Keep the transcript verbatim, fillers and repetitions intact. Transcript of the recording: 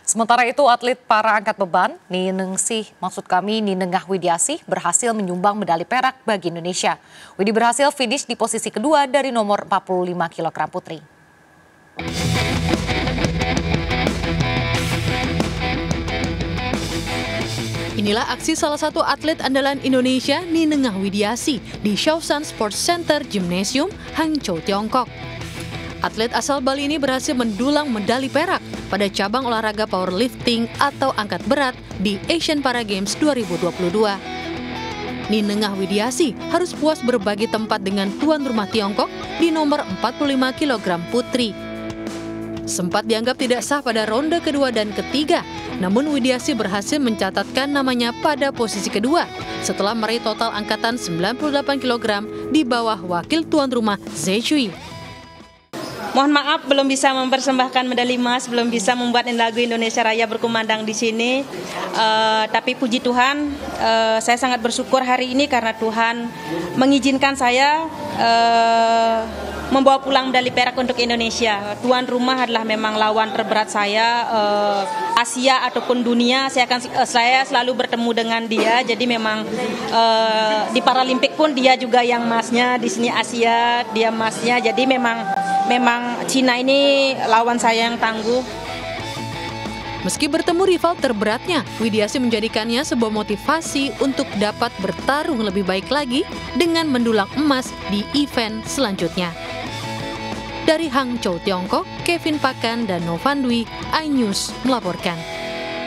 Sementara itu, atlet para angkat beban, Niningsih, maksud kami Ninengah Widiasih, berhasil menyumbang medali perak bagi Indonesia. Widi berhasil finish di posisi kedua dari nomor empat puluh lima kilogram putri. Inilah aksi salah satu atlet andalan Indonesia, Ninengah Widiasih, di Shaosan Sports Center Gymnasium, Hangzhou, Tiongkok. Atlet asal Bali ini berhasil mendulang medali perak pada cabang olahraga powerlifting atau angkat berat di Asian Para Games dua ribu dua puluh dua. Ninengah Widiasih harus puas berbagi tempat dengan tuan rumah Tiongkok di nomor empat puluh lima kilogram putri. Sempat dianggap tidak sah pada ronde kedua dan ketiga, namun Widiasih berhasil mencatatkan namanya pada posisi kedua setelah meraih total angkatan sembilan puluh delapan kilogram di bawah wakil tuan rumah Zhe Shui. Mohon maaf belum bisa mempersembahkan medali emas, belum bisa membuat lagu Indonesia Raya berkumandang di sini. Uh, tapi puji Tuhan, uh, saya sangat bersyukur hari ini karena Tuhan mengizinkan saya uh, membawa pulang medali perak untuk Indonesia. Tuan rumah adalah memang lawan terberat saya, uh, Asia ataupun dunia. Saya akan uh, saya selalu bertemu dengan dia. Jadi memang uh, di Paralimpik pun dia juga yang emasnya, di sini Asia dia emasnya. Jadi memang Memang Cina ini lawan saya yang tangguh. Meski bertemu rival terberatnya, Widiasih menjadikannya sebuah motivasi untuk dapat bertarung lebih baik lagi dengan mendulang emas di event selanjutnya. Dari Hangzhou, Tiongkok, Kevin Pakan dan Novan Dwi, iNews melaporkan.